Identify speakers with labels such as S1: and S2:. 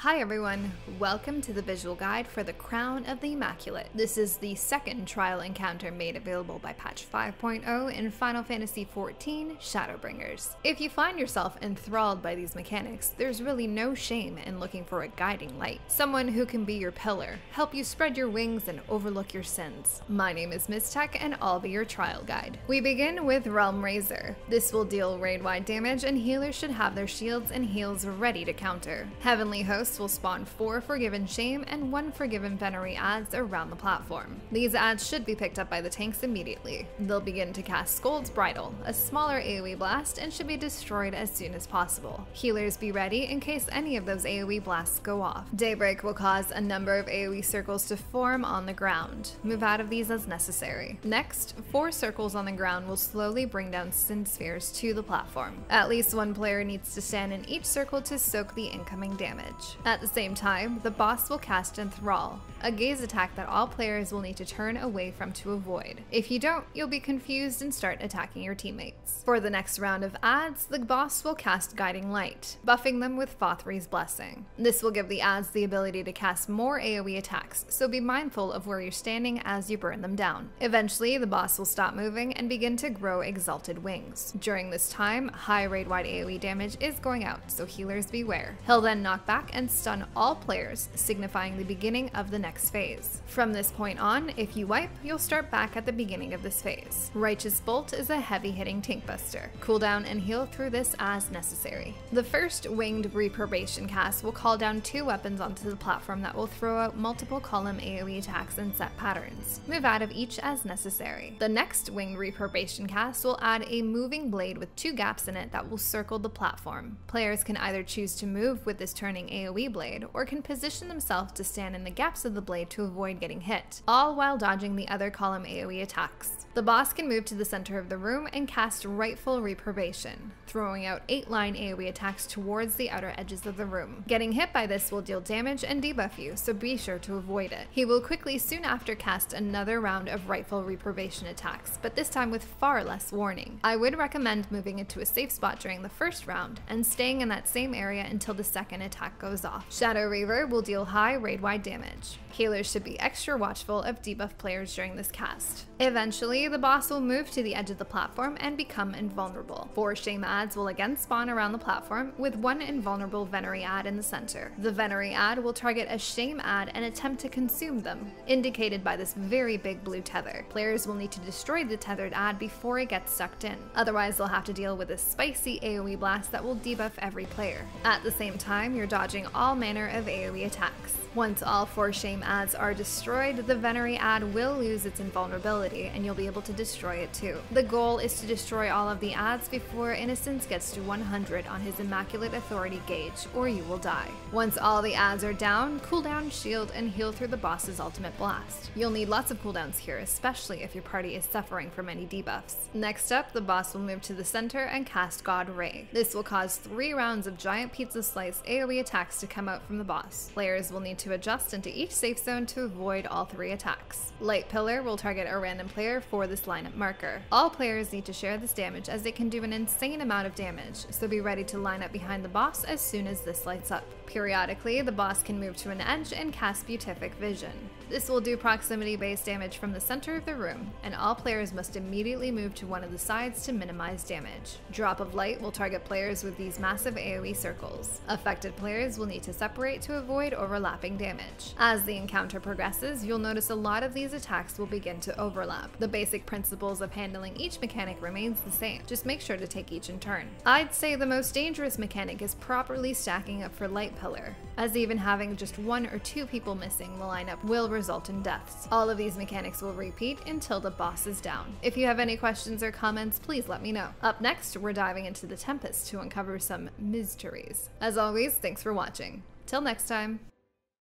S1: Hi everyone, welcome to the visual guide for the Crown of the Immaculate. This is the second trial encounter made available by patch 5.0 in Final Fantasy XIV Shadowbringers. If you find yourself enthralled by these mechanics, there's really no shame in looking for a guiding light. Someone who can be your pillar, help you spread your wings and overlook your sins. My name is Mistech and I'll be your trial guide. We begin with Realm Razor. This will deal raid-wide damage and healers should have their shields and heals ready to counter. Heavenly Hosts will spawn 4 Forgiven Shame and 1 Forgiven Venery adds around the platform. These adds should be picked up by the tanks immediately. They'll begin to cast Scold's Bridle, a smaller AoE blast, and should be destroyed as soon as possible. Healers be ready in case any of those AoE blasts go off. Daybreak will cause a number of AoE circles to form on the ground. Move out of these as necessary. Next, 4 circles on the ground will slowly bring down Sin Spheres to the platform. At least one player needs to stand in each circle to soak the incoming damage. At the same time, the boss will cast Enthrall, a gaze attack that all players will need to turn away from to avoid. If you don't, you'll be confused and start attacking your teammates. For the next round of adds, the boss will cast Guiding Light, buffing them with Fothri's Blessing. This will give the adds the ability to cast more AoE attacks, so be mindful of where you're standing as you burn them down. Eventually, the boss will stop moving and begin to grow Exalted Wings. During this time, high raid-wide AoE damage is going out, so healers beware. He'll then knock back and stun all players, signifying the beginning of the next phase. From this point on, if you wipe, you'll start back at the beginning of this phase. Righteous Bolt is a heavy-hitting tank buster. Cooldown and heal through this as necessary. The first Winged Reprobation cast will call down 2 weapons onto the platform that will throw out multiple column AoE attacks in set patterns. Move out of each as necessary. The next Winged Reprobation cast will add a moving blade with 2 gaps in it that will circle the platform. Players can either choose to move with this turning AoE blade, or can position themselves to stand in the gaps of the blade to avoid getting hit, all while dodging the other column AoE attacks. The boss can move to the center of the room and cast Rightful Reprobation, throwing out 8-line AoE attacks towards the outer edges of the room. Getting hit by this will deal damage and debuff you, so be sure to avoid it. He will quickly soon after cast another round of Rightful Reprobation attacks, but this time with far less warning. I would recommend moving into a safe spot during the first round, and staying in that same area until the second attack goes off. Shadow Reaver will deal high raid-wide damage. Healers should be extra watchful of debuff players during this cast. Eventually, the boss will move to the edge of the platform and become invulnerable. 4 Shame adds will again spawn around the platform, with 1 invulnerable Venery add in the center. The Venery add will target a Shame add and attempt to consume them, indicated by this very big blue tether. Players will need to destroy the tethered add before it gets sucked in. Otherwise, they'll have to deal with a spicy AoE blast that will debuff every player. At the same time, you're dodging all manner of AoE attacks. Once all 4 Shame adds are destroyed, the Venery add will lose its invulnerability and you'll be able to destroy it too. The goal is to destroy all of the adds before Innocence gets to 100 on his Immaculate Authority gauge, or you will die. Once all the adds are down, cooldown, shield, and heal through the boss's ultimate blast. You'll need lots of cooldowns here, especially if your party is suffering from any debuffs. Next up, the boss will move to the center and cast God Ray. This will cause 3 rounds of giant pizza slice AoE attacks to come out from the boss. Players will need to adjust into each safe zone to avoid all 3 attacks. Light Pillar will target a random player for this lineup marker. All players need to share this damage as it can do an insane amount of damage, so be ready to line up behind the boss as soon as this lights up. Periodically, the boss can move to an edge and cast Beatific Vision. This will do proximity-based damage from the center of the room, and all players must immediately move to one of the sides to minimize damage. Drop of Light will target players with these massive AoE circles. Affected players will need to separate to avoid overlapping damage. As the encounter progresses, you'll notice a lot of these attacks will begin to overlap. The basic principles of handling each mechanic remains the same, just make sure to take each in turn. I'd say the most dangerous mechanic is properly stacking up for Light Pillar, as even having just 1 or 2 people missing the lineup will result in deaths. All of these mechanics will repeat until the boss is down. If you have any questions or comments, please let me know. Up next, we're diving into the Tempest to uncover some mysteries. As always, thanks for watching. Till next time.